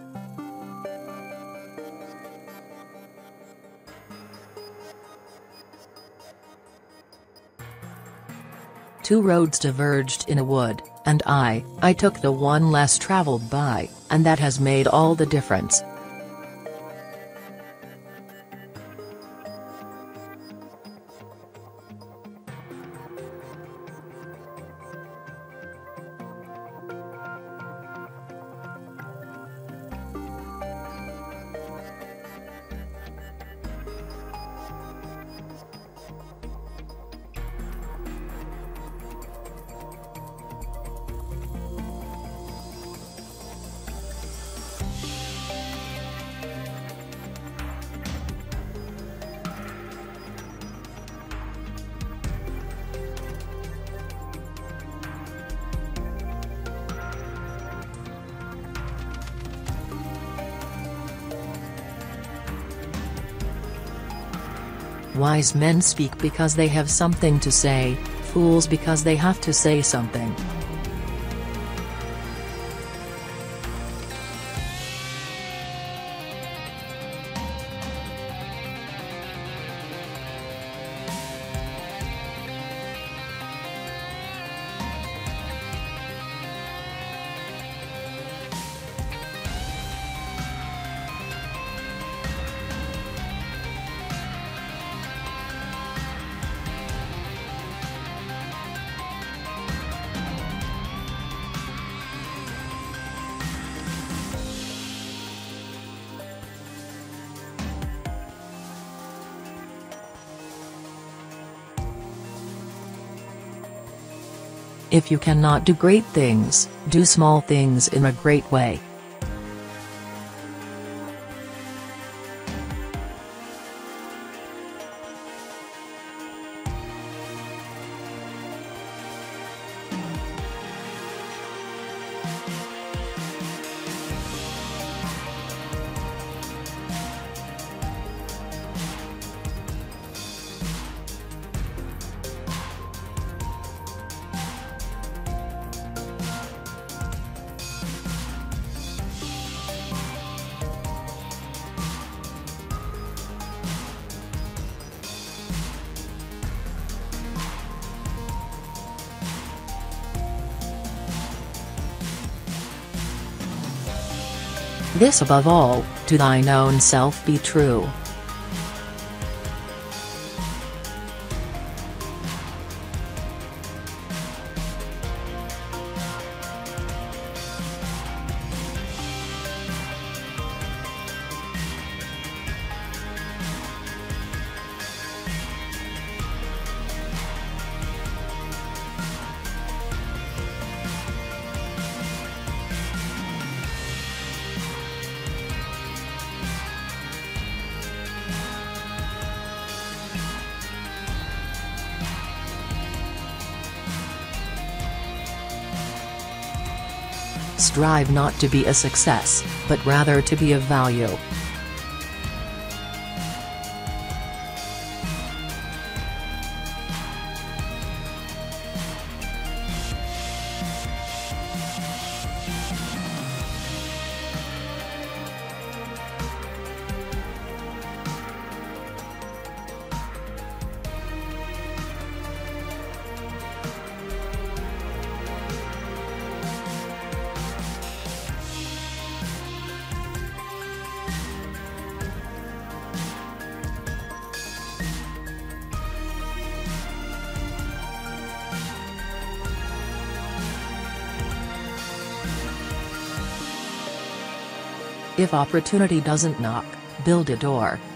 Two roads diverged in a wood, and I took the one less traveled by, and that has made all the difference. Wise men speak because they have something to say, fools because they have to say something. If you cannot do great things, do small things in a great way. This above all, to thine own self be true. Strive not to be a success, but rather to be of value. If opportunity doesn't knock, build a door.